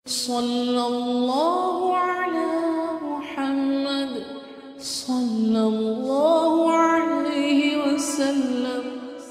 صلى الله على محمد صلى الله عليه وسلم.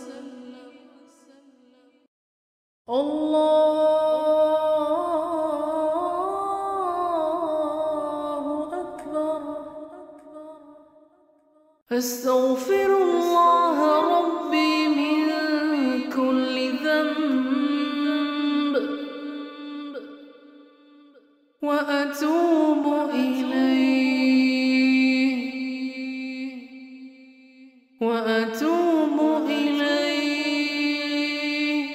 الله أكبر. أستغفر الله ربي من كل ذنب وأتوب إليه وأتوب إليه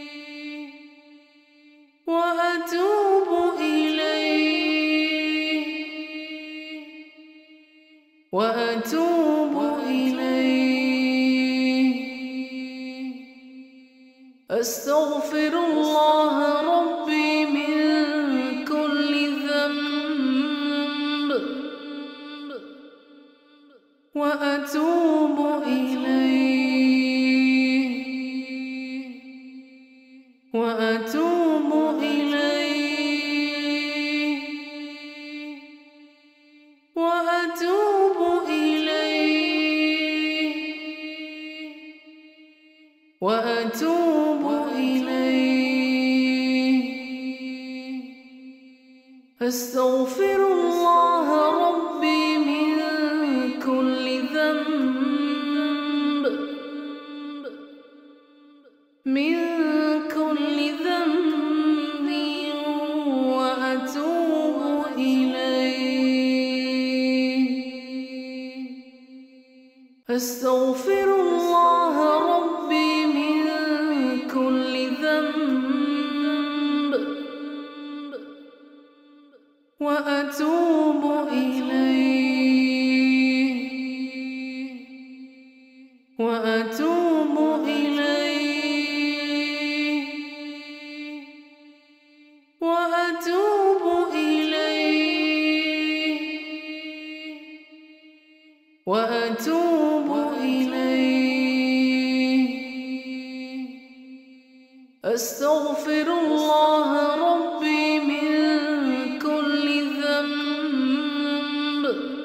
وأتوب إليه وأتوب إليه. أستغفر الله ربي من كل ذنب وأتوب إليه وأتوب إليه وأتوب إليه وأتوب إليه. أستغفر الله ربي من كل ذنب من كل ذنب وأتوب إليه. أستغفر الله ربي من كل ذنب وأتوب إليه وأتوب إليه وأتوب إليه وأتوب إليه. أستغفر الله ربي من كل ذنب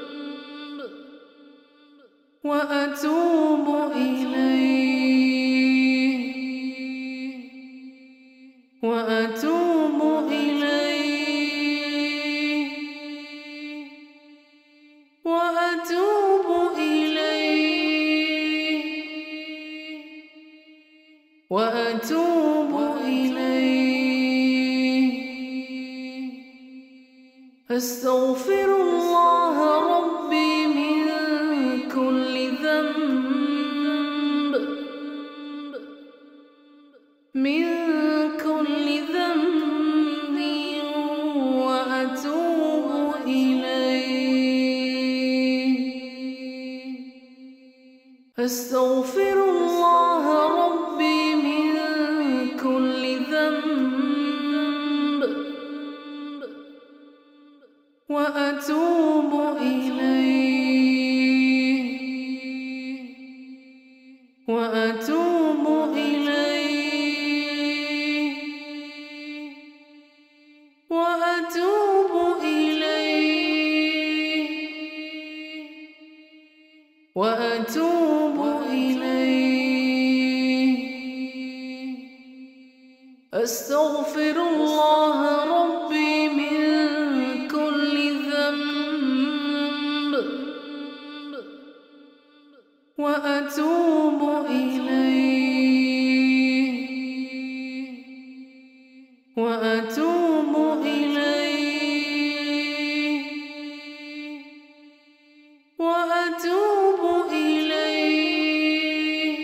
وأتوب إليه وأتوب إليه وأتوب إليه وأتوب إليه. أستغفر الله ربي من كل ذنب من كل ذنب وأتوب إليه. أستغفر الله ربي من كل ذنب وأتوب إليه وأتوب إليه وأتوب إليه وأتوب إليه. أستغفر الله ربي من كل ذنب وأتوب إليه وأتوب إليه وأتوب إليه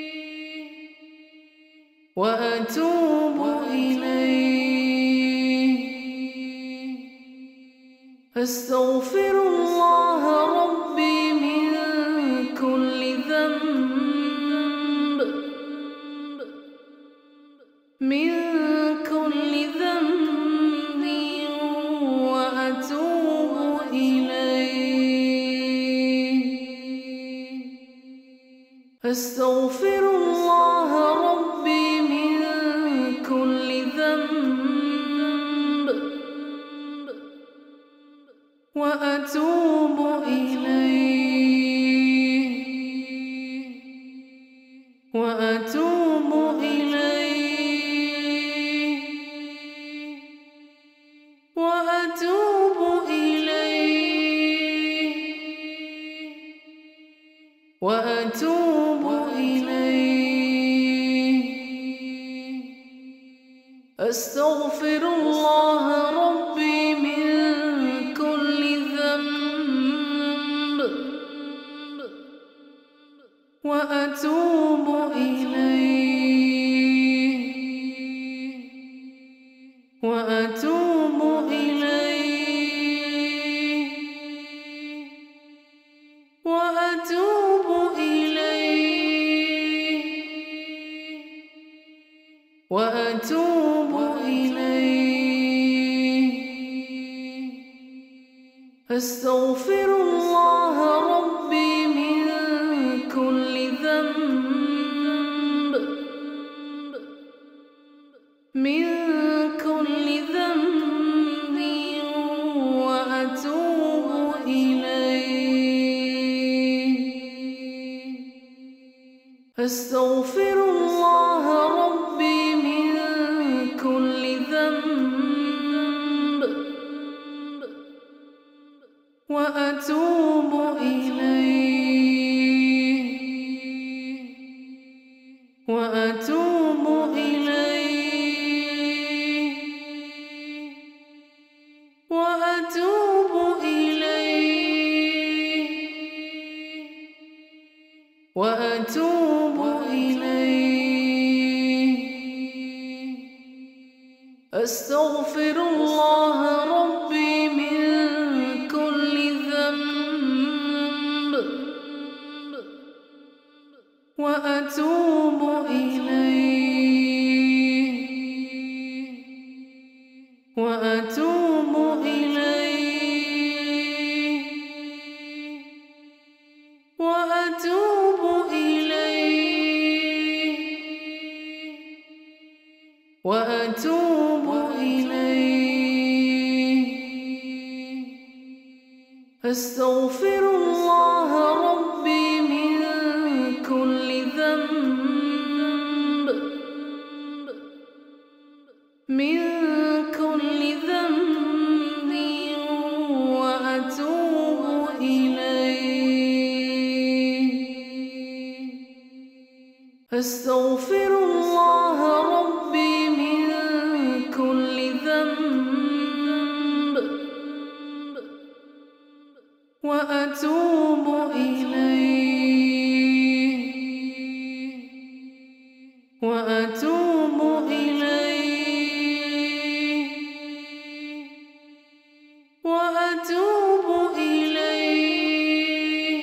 وأتوب إليه. أستغفر الله ربي من كل ذنب من كل ذنب وأتوب إليه. أستغفر الله ربي من كل ذنب وأتوب إليه وأتوب إليه وأتوب إليه وأتوب إليه أستغفر الله ربي من كل ذنب وأتوب إليه وأتوب إليه وأتوب إليه وأتوب إليه أستغفر الله ربي من كل ذنب من كل ذنب وأتوب إليه أستغفر الله ربي من كل ذنب وأتوب إليه وأتوب إليه وأتوب إليه وأتوب إليه أستغفر الله ربي من كل ذنب وأتوب إليه وأتوب إليه وأتوب إليه وأتوب إليه أستغفر الله ربي من كل ذنب من كل ذنب وأتوب إليه أستغفر الله ربي من كل ذنب وأتوب إليه وأتوب إليه وأتوب إليه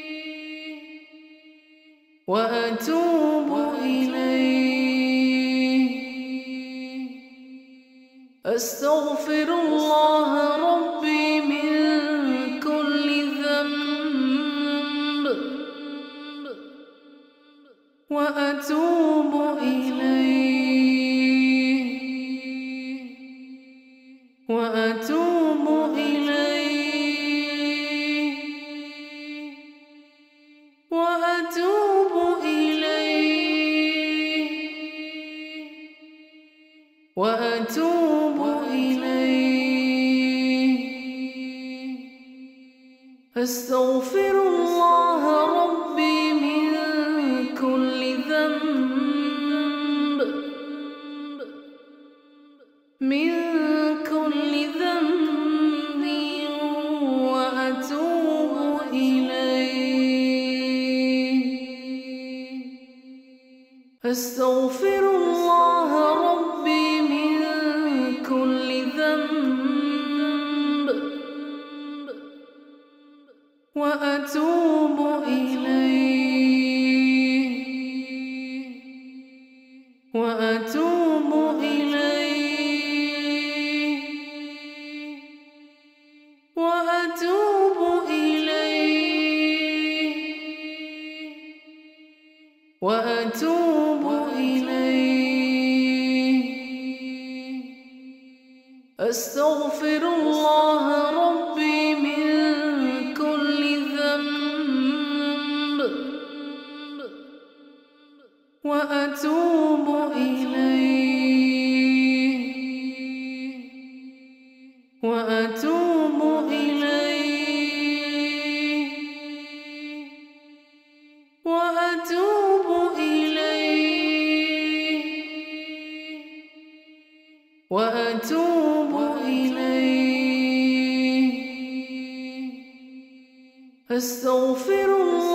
وأتوب إليه أستغفر الله ربي من كل ذنب وأتوب إليه وأتوب إليه وأتوب إليه وأتوب إليه أستغفر الله ربي من كل ذنب من كل ذنب وأتوب إليه أستغفر الله ربي من كل ذنب وأتوب إليه وأتوب إليه وأتوب إليه وأتوب إليه أستغفر الله ربي من وأتوب إليه. أستغفر الله